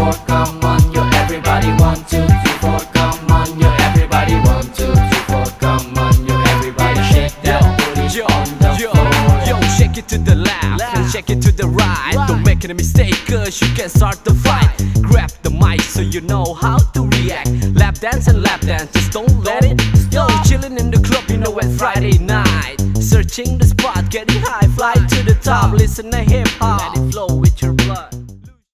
four, come on, yo, everybody. 1, 2, 3, 4, come on, yo, everybody. 1, 2, 3, 4, come on, yo, everybody. Shake that booty on the floor. Yo, shake it to the left and shake it to the right. Don't make any mistake, cause you can start the fight. Grab the mic so you know how to react. Lap dance and lap dance, just don't let it. Yo, chillin' in the club, you know, at Friday night. Searching the spot, getting high, fly to the top. Listen to hip hop, let it flow